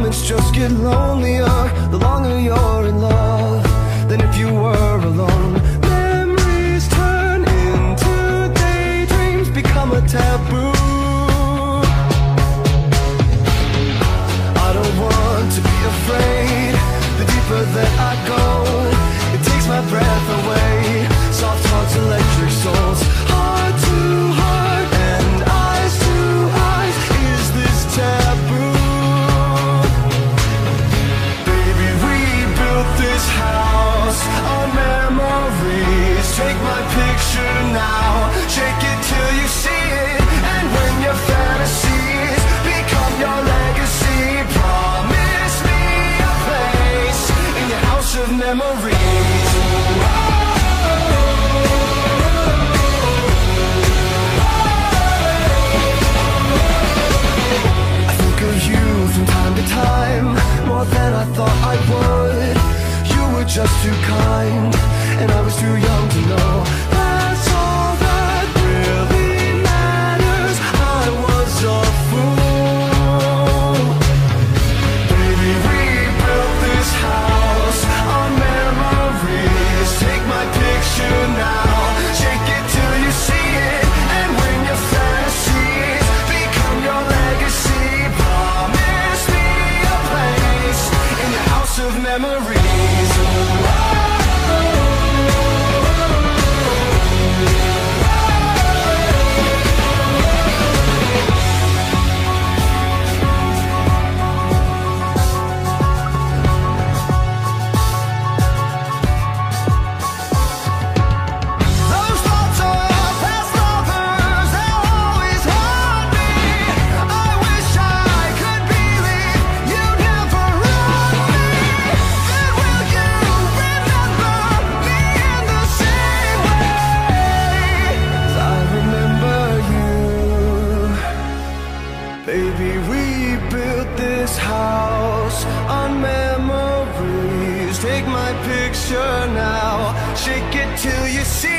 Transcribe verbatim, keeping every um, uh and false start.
moments just get lonelier the longer you're in love than if you were alone. Memories turn into daydreams, become a taboo. I don't want to be afraid. The deeper that I go, it takes my breath away. Soft hearts, electric souls, heart to heart and eyes to eyes. Is this taboo? Baby, we built this house on memories. Take my picture now, shake it till you see it. And when your fantasies become your legacy, promise me a place in your house of memories. I think of you from time to time, more than I thought I would. You were just too kind, and I was too young to know. That's all that really matters. I was a fool. Baby, we built this house on memories. Take my picture now, shake it till you see it. And when your fantasies become your legacy, promise me a place in the house of memories. Baby, we built this house on memories. Take my picture now, shake it till you see